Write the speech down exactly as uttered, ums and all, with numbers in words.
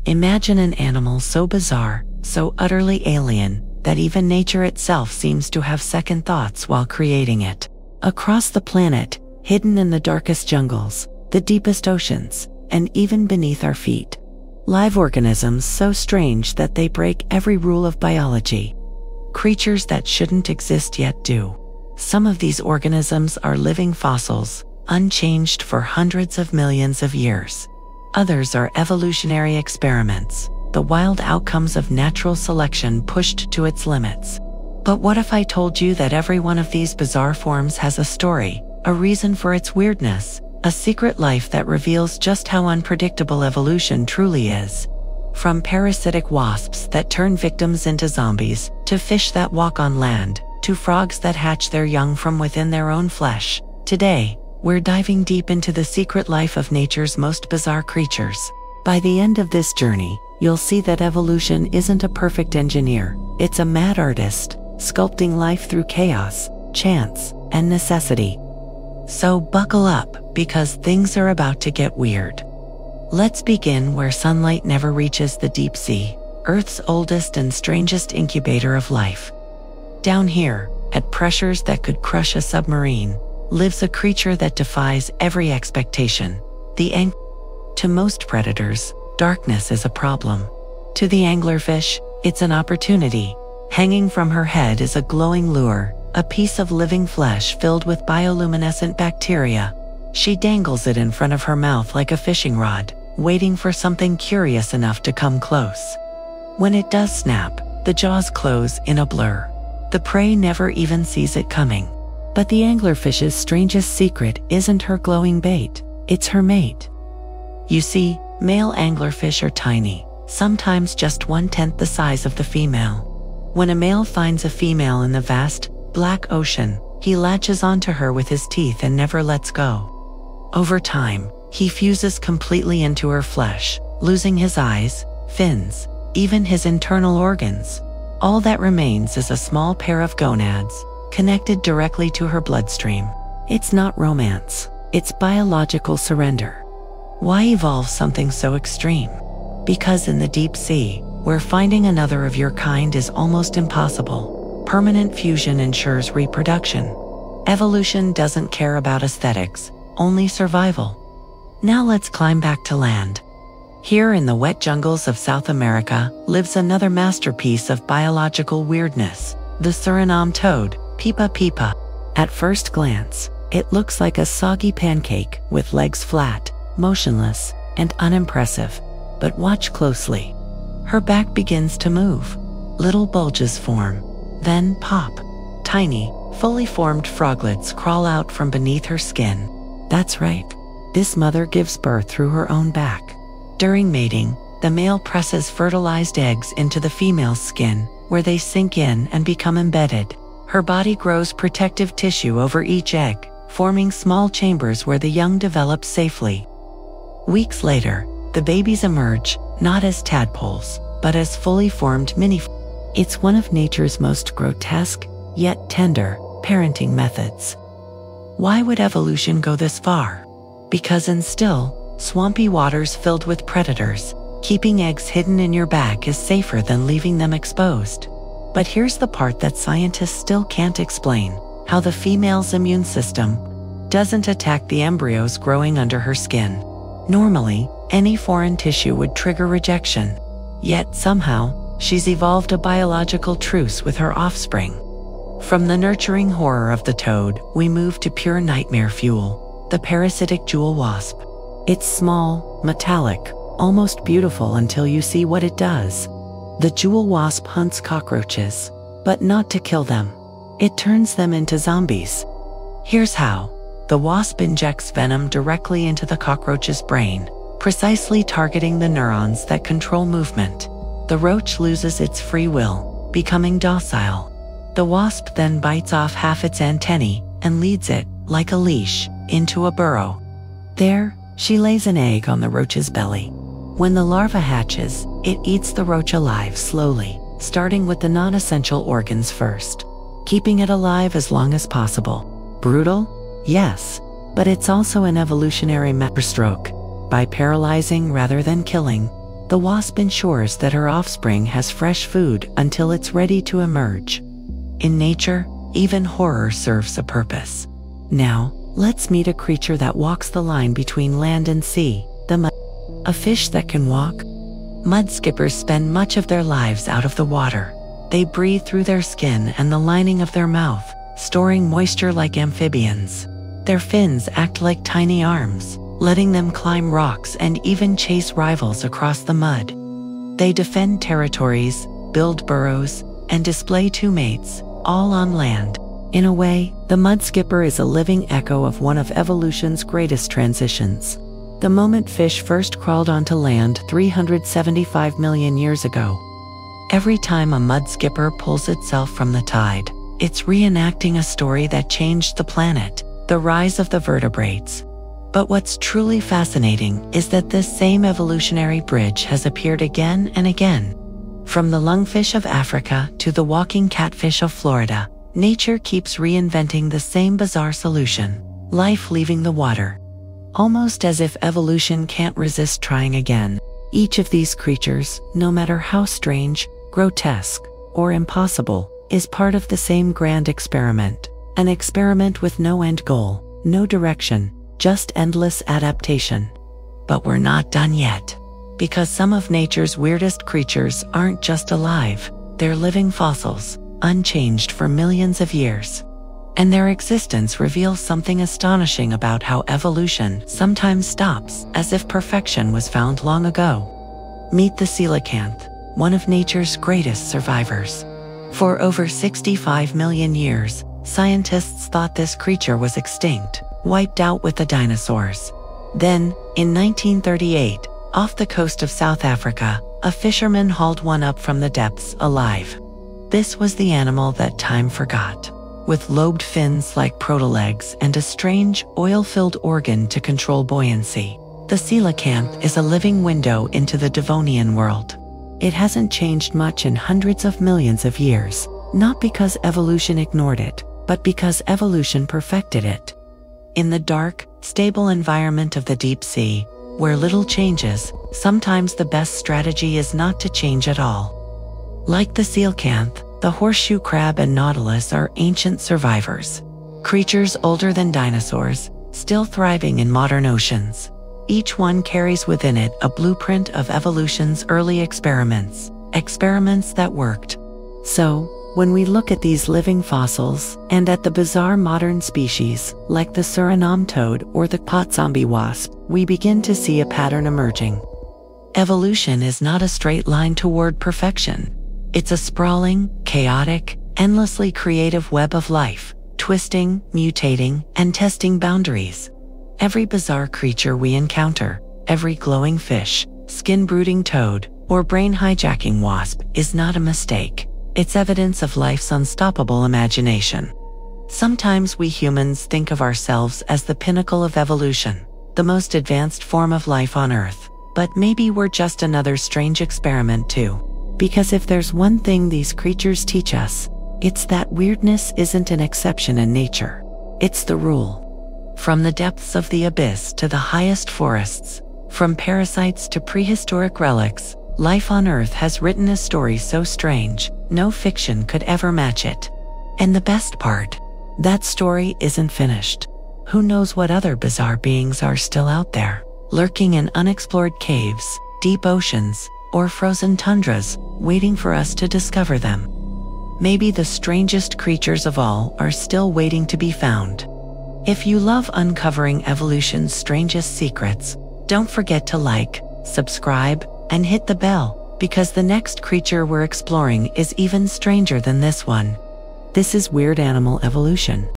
Imagine an animal so bizarre, so utterly alien, that even nature itself seems to have second thoughts while creating it. Across the planet, hidden in the darkest jungles, the deepest oceans, and even beneath our feet, live organisms so strange that they break every rule of biology. Creatures that shouldn't exist yet do. Some of these organisms are living fossils, unchanged for hundreds of millions of years. Others are evolutionary experiments, the wild outcomes of natural selection pushed to its limits. But what if I told you that every one of these bizarre forms has a story, a reason for its weirdness, a secret life that reveals just how unpredictable evolution truly is? From parasitic wasps that turn victims into zombies, to fish that walk on land, to frogs that hatch their young from within their own flesh, today, we're diving deep into the secret life of nature's most bizarre creatures. By the end of this journey, you'll see that evolution isn't a perfect engineer, it's a mad artist, sculpting life through chaos, chance, and necessity. So buckle up, because things are about to get weird. Let's begin where sunlight never reaches the deep sea, Earth's oldest and strangest incubator of life. Down here, at pressures that could crush a submarine, lives a creature that defies every expectation, the ang- To most predators, darkness is a problem. To the anglerfish, it's an opportunity. Hanging from her head is a glowing lure, a piece of living flesh filled with bioluminescent bacteria. She dangles it in front of her mouth like a fishing rod, waiting for something curious enough to come close. When it does snap, the jaws close in a blur. The prey never even sees it coming. But the anglerfish's strangest secret isn't her glowing bait, it's her mate. You see, male anglerfish are tiny, sometimes just one-tenth the size of the female. When a male finds a female in the vast, black ocean, he latches onto her with his teeth and never lets go. Over time, he fuses completely into her flesh, losing his eyes, fins, even his internal organs. All that remains is a small pair of gonads, connected directly to her bloodstream. It's not romance, it's biological surrender. Why evolve something so extreme? Because in the deep sea, where finding another of your kind is almost impossible, permanent fusion ensures reproduction. Evolution doesn't care about aesthetics, only survival. Now let's climb back to land. Here in the wet jungles of South America lives another masterpiece of biological weirdness, the Surinam toad, Pipa Pipa. At first glance, it looks like a soggy pancake with legs flat, motionless, and unimpressive. But watch closely. Her back begins to move. Little bulges form, then pop. Tiny, fully formed froglets crawl out from beneath her skin. That's right. This mother gives birth through her own back. During mating, the male presses fertilized eggs into the female's skin, where they sink in and become embedded. Her body grows protective tissue over each egg, forming small chambers where the young develop safely. Weeks later, the babies emerge, not as tadpoles, but as fully formed mini. It's one of nature's most grotesque, yet tender, parenting methods. Why would evolution go this far? Because in still, swampy waters filled with predators, keeping eggs hidden in your back is safer than leaving them exposed. But here's the part that scientists still can't explain: how the female's immune system doesn't attack the embryos growing under her skin. Normally, any foreign tissue would trigger rejection. Yet somehow, she's evolved a biological truce with her offspring. From the nurturing horror of the toad, we move to pure nightmare fuel, the parasitic jewel wasp. It's small, metallic, almost beautiful until you see what it does. The jewel wasp hunts cockroaches, but not to kill them. It turns them into zombies. Here's how. The wasp injects venom directly into the cockroach's brain, precisely targeting the neurons that control movement. The roach loses its free will, becoming docile. The wasp then bites off half its antennae and leads it, like a leash, into a burrow. There, she lays an egg on the roach's belly. When the larva hatches, it eats the roach alive slowly, starting with the non-essential organs first, keeping it alive as long as possible. Brutal? Yes, but it's also an evolutionary masterstroke. By paralyzing rather than killing, the wasp ensures that her offspring has fresh food until it's ready to emerge. In nature, even horror serves a purpose. Now, let's meet a creature that walks the line between land and sea, the mud. A fish that can walk? Mudskippers spend much of their lives out of the water. They breathe through their skin and the lining of their mouth, storing moisture like amphibians. Their fins act like tiny arms, letting them climb rocks and even chase rivals across the mud. They defend territories, build burrows, and display two mates, all on land. In a way, the mudskipper is a living echo of one of evolution's greatest transitions. The moment fish first crawled onto land three hundred seventy-five million years ago. Every time a mudskipper pulls itself from the tide, it's reenacting a story that changed the planet, the rise of the vertebrates. But what's truly fascinating is that this same evolutionary bridge has appeared again and again. From the lungfish of Africa to the walking catfish of Florida, nature keeps reinventing the same bizarre solution: life leaving the water. Almost as if evolution can't resist trying again. Each of these creatures, no matter how strange, grotesque, or impossible, is part of the same grand experiment. An experiment with no end goal, no direction, just endless adaptation. But we're not done yet. Because some of nature's weirdest creatures aren't just alive, they're living fossils, unchanged for millions of years. And their existence reveals something astonishing about how evolution sometimes stops, as if perfection was found long ago. Meet the coelacanth, one of nature's greatest survivors. For over sixty-five million years, scientists thought this creature was extinct, wiped out with the dinosaurs. Then, in nineteen thirty-eight, off the coast of South Africa, a fisherman hauled one up from the depths alive. This was the animal that time forgot. With lobed fins like protolegs and a strange, oil-filled organ to control buoyancy, the coelacanth is a living window into the Devonian world. It hasn't changed much in hundreds of millions of years, not because evolution ignored it, but because evolution perfected it. In the dark, stable environment of the deep sea, where little changes, sometimes the best strategy is not to change at all. Like the coelacanth, the horseshoe crab and nautilus are ancient survivors. Creatures older than dinosaurs, still thriving in modern oceans. Each one carries within it a blueprint of evolution's early experiments, experiments that worked. So, when we look at these living fossils, and at the bizarre modern species, like the Surinam toad or the pot zombie wasp, we begin to see a pattern emerging. Evolution is not a straight line toward perfection. It's a sprawling, chaotic, endlessly creative web of life, twisting, mutating, and testing boundaries. Every bizarre creature we encounter, every glowing fish, skin-brooding toad, or brain-hijacking wasp is not a mistake. It's evidence of life's unstoppable imagination. Sometimes we humans think of ourselves as the pinnacle of evolution, the most advanced form of life on Earth, but maybe we're just another strange experiment too. Because if there's one thing these creatures teach us, it's that weirdness isn't an exception in nature. It's the rule. From the depths of the abyss to the highest forests, from parasites to prehistoric relics, life on Earth has written a story so strange, no fiction could ever match it. And the best part, that story isn't finished. Who knows what other bizarre beings are still out there, lurking in unexplored caves, deep oceans, or frozen tundras, waiting for us to discover them. Maybe the strangest creatures of all are still waiting to be found. If you love uncovering evolution's strangest secrets, don't forget to like, subscribe, and hit the bell, because the next creature we're exploring is even stranger than this one. This is Weird Animal Evolution.